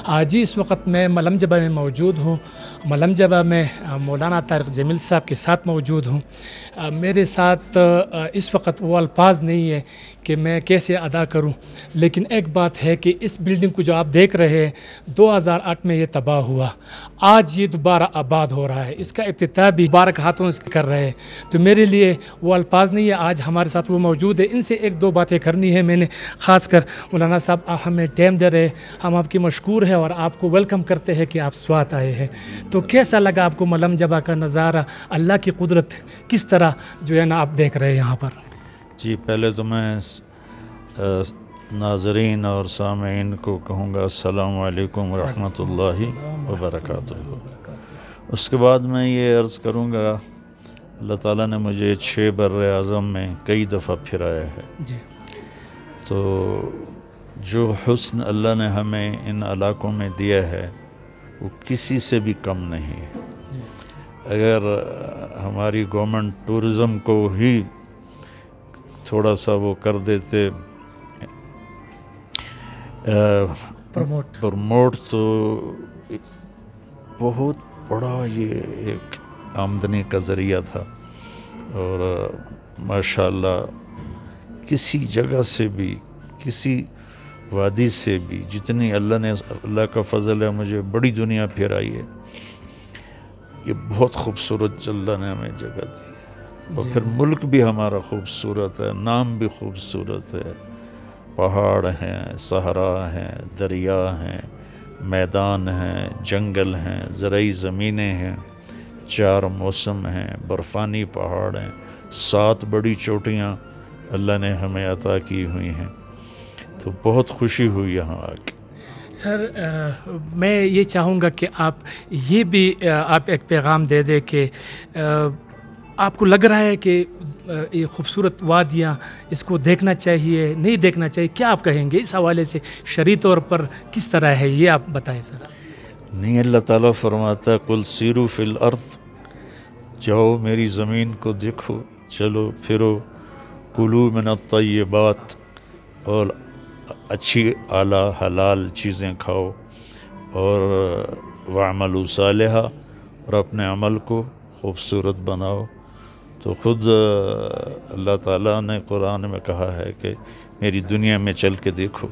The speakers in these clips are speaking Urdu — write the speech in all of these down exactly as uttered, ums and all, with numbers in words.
جی اس وقت میں ملم جبہ میں موجود ہوں. ملم جبہ میں مولانا طارق جمیل صاحب کے ساتھ موجود ہوں. میرے ساتھ اس وقت وہ الفاظ نہیں ہے کہ میں کیسے ادا کروں، لیکن ایک بات ہے کہ اس بلڈنگ کو جو آپ دیکھ رہے ہیں دو ہزار آٹھ میں یہ تباہ ہوا، آج یہ دوبارہ آباد ہو رہا ہے، اس کا افتتاح بھی مبارک ہاتھوں سے کر رہے ہیں. تو میرے لیے وہ الفاظ نہیں ہے. آج ہمارے ساتھ وہ موجود ہے، ان سے ایک دو باتیں کرنی ہے. میں نے خاص کر مولانا صاحب آپ ہمیں ٹائم دے رہے، ہم آپ کی مشکور ہیں اور آپ کو ویلکم کرتے ہیں کہ آپ سوات آئے ہیں. تو کیسا لگا آپ کو ملم جبہ کا نظارہ، اللہ کی قدرت کس طرح جو ہے نا آپ دیکھ رہے ہیں یہاں پر؟ جی پہلے تو میں ناظرین اور سامعین کو کہوں گا السلام علیکم ورحمۃ اللہ وبرکاتہ. اس کے بعد میں یہ عرض کروں گا اللہ تعالیٰ نے مجھے چھ بر اعظم میں کئی دفعہ پھرایا ہے. جی تو جو حسن اللہ نے ہمیں ان علاقوں میں دیا ہے وہ کسی سے بھی کم نہیں ہے. اگر ہماری گورنمنٹ ٹورزم کو ہی تھوڑا سا وہ کر دیتے پروموٹ پروموٹ تو بہت بڑا یہ ایک آمدنی کا ذریعہ تھا. اور ماشاءاللہ کسی جگہ سے بھی، کسی وادی سے بھی، جتنی اللہ نے، اللہ کا فضل ہے مجھے بڑی دنیا پھرائی ہے. یہ بہت خوبصورت اللہ نے ہمیں جگہ دی ہے. اور پھر ملک بھی ہمارا خوبصورت ہے، نام بھی خوبصورت ہے. پہاڑ ہیں، صحرا ہیں، دریا ہیں، میدان ہیں، جنگل ہیں، زرعی زمینیں ہیں، چار موسم ہیں، برفانی پہاڑ ہیں، سات بڑی چوٹیاں اللہ نے ہمیں عطا کی ہوئی ہیں. تو بہت خوشی ہوئی یہاں آ کے. سر میں یہ چاہوں گا کہ آپ یہ بھی آپ ایک پیغام دے دیں کہ آپ کو لگ رہا ہے کہ یہ خوبصورت وادیاں اس کو دیکھنا چاہیے، نہیں دیکھنا چاہیے، کیا آپ کہیں گے اس حوالے سے؟ شرعی طور پر کس طرح ہے یہ آپ بتائیں سر. نہیں، اللہ تعالیٰ فرماتا ہے قل سیروا فی الارض، جاؤ میری زمین کو دیکھو، چلو پھرو، کلوا من الطیبات، اور اچھی اعلیٰ حلال چیزیں کھاؤ، اور وعملوا صالحا، اور اپنے عمل کو خوبصورت بناؤ. تو خود اللہ تعالیٰ نے قرآن میں کہا ہے کہ میری دنیا میں چل کے دیکھو.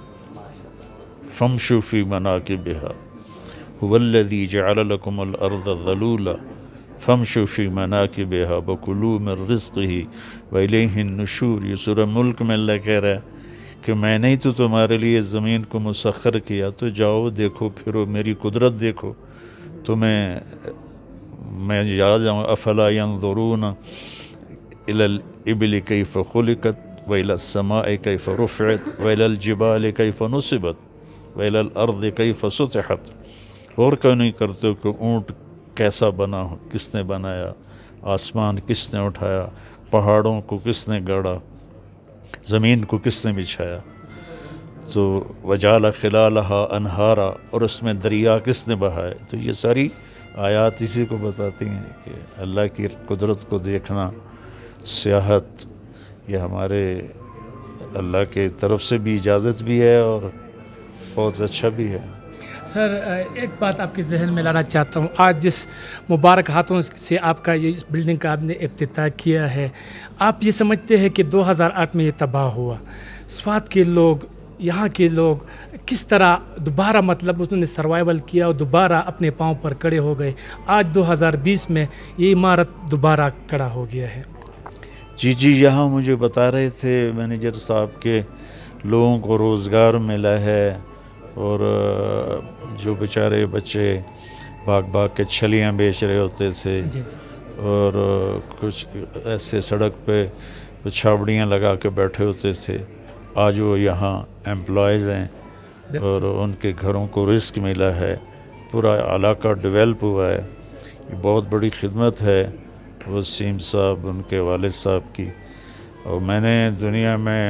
فامشوا فی مناکبہا هو الذی جعل لکم الارض ذلولا فامشوا فی مناکبہا وکلوا من رزقہ والیہ النشور. یہ سورہ ملک میں اللہ کہہ رہا ہے کہ میں نے تو تمہارے لیے زمین کو مسخر کیا، تو جاؤ دیکھو پھرو، میری قدرت دیکھو. تمہیں میں یاد جاؤں افلا ینظرون الی الابل کیف خلقت والی السماء کیف رفعت والی الجبال کیف نصبت والی الارض کیف سطحت. اور کیوں نہیں کرتے ہو کہ اونٹ کیسا بنا ہو، کس نے بنایا، آسمان کس نے اٹھایا، پہاڑوں کو کس نے گاڑا، زمین کو کس نے بچھایا. تو وجعل خلالہا انہارا، اور اس میں دریا کس نے بہائے. تو یہ ساری آیات اسی کو بتاتی ہیں کہ اللہ کی قدرت کو دیکھنا، سیاحت، یہ ہمارے اللہ کے طرف سے بھی اجازت بھی ہے اور بہت اچھا بھی ہے. سر ایک بات آپ کے ذہن میں لانا چاہتا ہوں. آج جس مبارک ہاتھوں سے آپ کا یہ بلڈنگ کا آپ نے افتتاح کیا ہے، آپ یہ سمجھتے ہیں کہ دو ہزار آٹھ میں یہ تباہ ہوا، سوات کے لوگ، یہاں کے لوگ کس طرح دوبارہ مطلب انہوں نے سروائیول کیا اور دوبارہ اپنے پاؤں پر کھڑے ہو گئے؟ آج دو ہزار بیس میں یہ عمارت دوبارہ کھڑا ہو گیا ہے. جی جی یہاں مجھے بتا رہے تھے مینیجر صاحب کے لوگوں کو روزگار ملا ہے، اور جو بیچارے بچے باغ باغ کے چھلیاں بیچ رہے ہوتے تھے، جی. اور کچھ ایسے سڑک پہ چھاوڑیاں لگا کے بیٹھے ہوتے تھے، آج وہ یہاں ایمپلائیز ہیں اور ان کے گھروں کو رزق ملا ہے. پورا علاقہ ڈیولپ ہوا ہے. یہ بہت بڑی خدمت ہے وسیم صاحب، ان کے والد صاحب کی. اور میں نے دنیا میں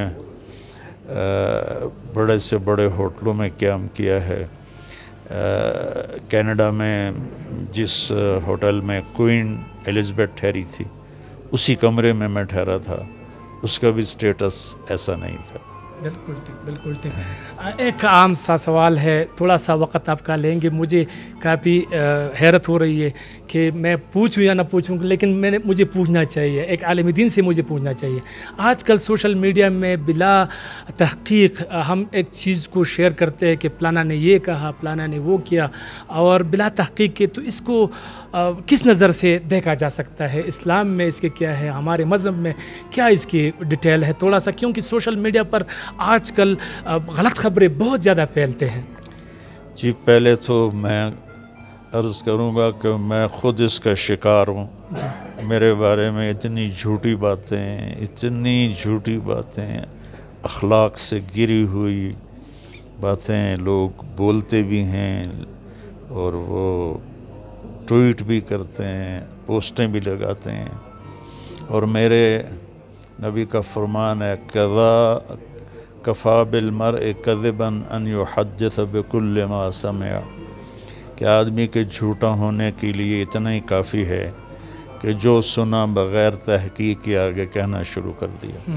بڑے سے بڑے ہوٹلوں میں قیام کیا ہے. کینیڈا میں جس ہوٹل میں کوئین ایلزبتھ ٹھہری تھی، اسی کمرے میں میں ٹھہرا تھا. اس کا بھی سٹیٹس ایسا نہیں تھا. بالکل ٹھیک، بالکل ٹھیک۔ ایک عام سا سوال ہے، تھوڑا سا وقت آپ کا لیں گے، مجھے کافی حیرت ہو رہی ہے کہ میں پوچھوں یا نہ پوچھوں، لیکن میں نے مجھے پوچھنا چاہیے، ایک عالم دین سے مجھے پوچھنا چاہیے۔ آج کل سوشل میڈیا میں بلا تحقیق ہم ایک چیز کو شیئر کرتے ہیں کہ فلانا نے یہ کہا، فلانا نے وہ کیا، اور بلا تحقیق کے، تو اس کو کس نظر سے دیکھا جا سکتا ہے؟ اسلام میں اس کے کیا ہے، ہمارے مذہب میں کیا اس کی ڈیٹیل ہے تھوڑا سا، کیونکہ سوشل میڈیا پر آج کل غلط خبریں بہت زیادہ پھیلتے ہیں۔ جی پہلے تو میں عرض کروں گا کہ میں خود اس کا شکار ہوں۔ میرے بارے میں اتنی جھوٹی باتیں اتنی جھوٹی باتیں اخلاق سے گری ہوئی باتیں لوگ بولتے بھی ہیں، اور وہ ٹویٹ بھی کرتے ہیں، پوسٹیں بھی لگاتے ہیں، اور میرے نبی کا فرمان ہے کذا کفا بالمرء کذبا ان یحدث بکل ما سمع، کہ آدمی کے جھوٹا ہونے کے لیے اتنا ہی کافی ہے کہ جو سنا بغیر تحقیق کے آگے کہنا شروع کر دیا۔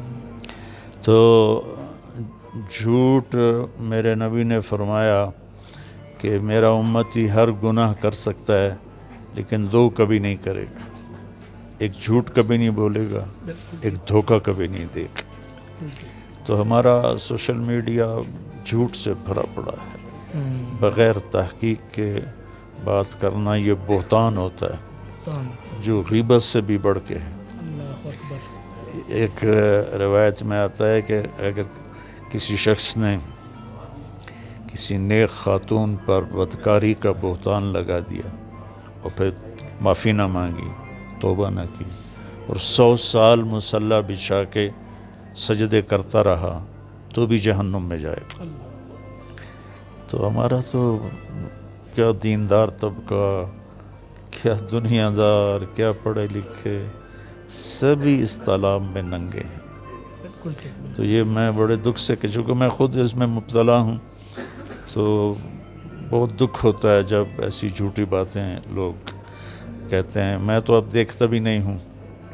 تو جھوٹ، میرے نبی نے فرمایا کہ میرا امتی ہر گناہ کر سکتا ہے لیکن دو کبھی نہیں کرے گا، ایک جھوٹ کبھی نہیں بولے گا، ایک دھوکہ کبھی نہیں دے گا۔ تو ہمارا سوشل میڈیا جھوٹ سے بھرا پڑا ہے، بغیر تحقیق کے بات کرنا یہ بہتان ہوتا ہے جو غیبت سے بھی بڑھ کے ہے۔ ایک روایت میں آتا ہے کہ اگر کسی شخص نے کسی نیک خاتون پر بدکاری کا بہتان لگا دیا اور پھر معافی نہ مانگی، توبہ نہ کی، اور سو سال مصلی بچھا کے سجدے کرتا رہا تو بھی جہنم میں جائے گا۔ تو ہمارا تو کیا دیندار طبقہ، کیا دنیا دار، کیا پڑھے لکھے، سبھی اس تالاب میں ننگے ہیں۔ تو یہ میں بڑے دکھ سے، کہ چونکہ میں خود اس میں مبتلا ہوں، تو بہت دکھ ہوتا ہے جب ایسی جھوٹی باتیں لوگ کہتے ہیں۔ میں تو اب دیکھتا بھی نہیں ہوں،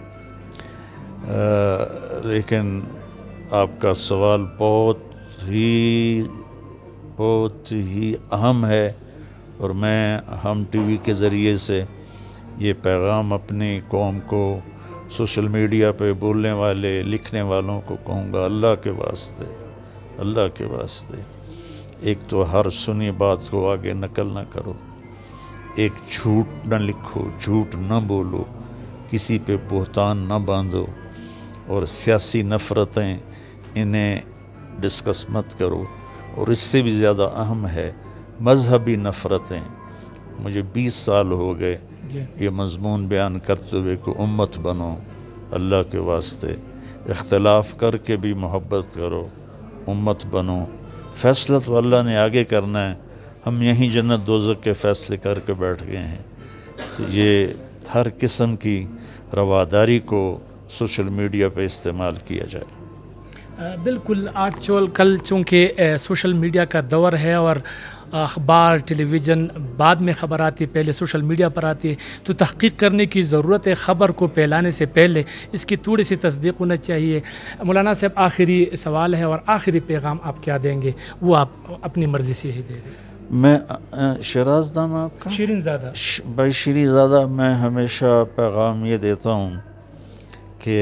لیکن آپ کا سوال بہت ہی بہت ہی اہم ہے، اور میں ہم ٹی وی کے ذریعے سے یہ پیغام اپنی قوم کو، سوشل میڈیا پہ بولنے والے لکھنے والوں کو کہوں گا، اللہ کے واسطے اللہ کے واسطے ایک تو ہر سنی بات کو آگے نقل نہ کرو، ایک جھوٹ نہ لکھو، جھوٹ نہ بولو، کسی پہ بہتان نہ باندھو، اور سیاسی نفرتیں انہیں ڈسکس مت کرو، اور اس سے بھی زیادہ اہم ہے مذہبی نفرتیں۔ مجھے بیس سال ہو گئے یہ مضمون بیان کرتے ہوئے کہ امت بنو، اللہ کے واسطے اختلاف کر کے بھی محبت کرو، امت بنو۔ فیصلہ تو اللہ نے آگے کرنا ہے، ہم یہیں جنت دوزخ کے فیصلے کر کے بیٹھ گئے ہیں۔ تو یہ ہر قسم کی رواداری کو سوشل میڈیا پہ استعمال کیا جائے۔ بالکل، آج چول کل چونکہ سوشل میڈیا کا دور ہے، اور اخبار ٹیلی ویژن بعد میں خبر آتی ہے، پہلے سوشل میڈیا پر آتی ہے، تو تحقیق کرنے کی ضرورت ہے۔ خبر کو پھیلانے سے پہلے اس کی تھوڑی سی تصدیق ہونا چاہیے۔ مولانا صاحب، آخری سوال ہے اور آخری پیغام آپ کیا دیں گے، وہ آپ اپنی مرضی سے ہی دے دیں۔ میں شیراز نام آپ کا؟ شیرین زادہ۔ بھائی شیرین زادہ، میں ہمیشہ پیغام یہ دیتا ہوں کہ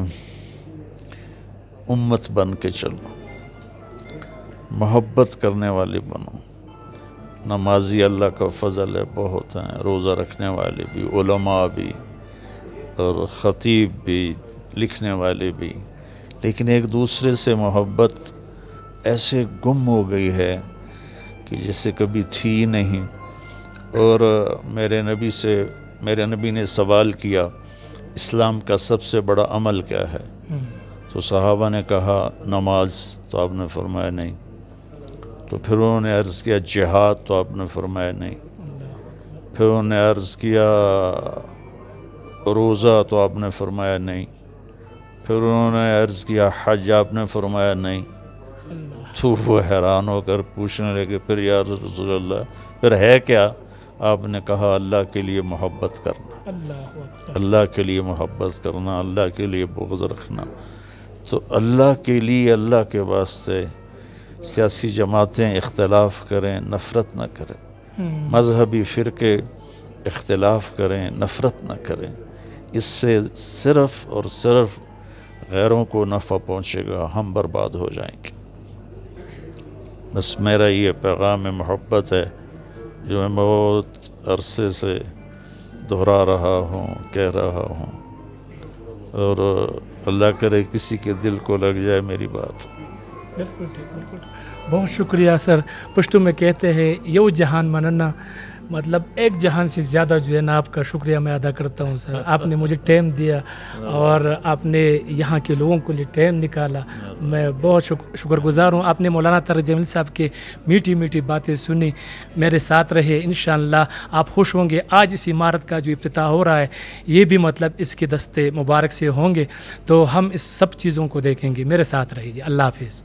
امت بن کے چلو، محبت کرنے والے بنو۔ نمازی اللہ کا فضل ہے، بہت ہیں، روزہ رکھنے والے بھی، علماء بھی، اور خطیب بھی، لکھنے والے بھی، لیکن ایک دوسرے سے محبت ایسے گم ہو گئی ہے کہ جیسے کبھی تھی ہی نہیں۔ اور میرے نبی سے میرے نبی نے سوال کیا، اسلام کا سب سے بڑا عمل کیا ہے؟ تو صحابہ نے کہا نماز، تو آپ نے فرمایا نہیں۔ تو پھر انہوں نے عرض کیا جہاد، تو آپ نے فرمایا نہیں۔ پھر انہوں نے عرض کیا روزہ، تو آپ نے فرمایا نہیں۔ پھر انہوں نے عرض کیا حج، آپ نے فرمایا نہیں۔ تو وہ حیران ہو کر پوچھنے لگے پھر یا رسول اللہ پھر ہے کیا؟ آپ نے کہا اللہ کے لیے محبت کرنا، اللہ کے لیے محبت کرنا، اللہ کے لیے بغض رکھنا۔ تو اللہ کے لیے، اللہ کے واسطے سیاسی جماعتیں اختلاف کریں، نفرت نہ کریں، مذہبی فرقے اختلاف کریں، نفرت نہ کریں، اس سے صرف اور صرف غیروں کو نفع پہنچے گا، ہم برباد ہو جائیں گے۔ بس میرا یہ پیغام محبت ہے جو میں بہت عرصے سے دہرا رہا ہوں، کہہ رہا ہوں، اور اللہ کرے کسی کے دل کو لگ جائے میری بات۔ بالکل ٹھیک، بالکل ٹھیک۔ بہت شکریہ سر۔ پشتو میں کہتے ہیں یو جہان مننا، مطلب ایک جہان سے زیادہ جو ہے نا آپ کا شکریہ میں ادا کرتا ہوں سر۔ آپ نے مجھے ٹائم دیا اور آپ نے یہاں کے لوگوں کے لیے ٹائم نکالا، میں بہت شکر گزار ہوں۔ آپ نے مولانا طارق جمیل صاحب کے میٹھی میٹھی باتیں سنی، میرے ساتھ رہے، انشاءاللہ آپ خوش ہوں گے۔ آج اس عمارت کا جو افتتاح ہو رہا ہے یہ بھی مطلب اس کے دستے مبارک سے ہوں گے، تو ہم اس سب چیزوں کو دیکھیں گے۔ میرے ساتھ رہیے، اللہ حافظ۔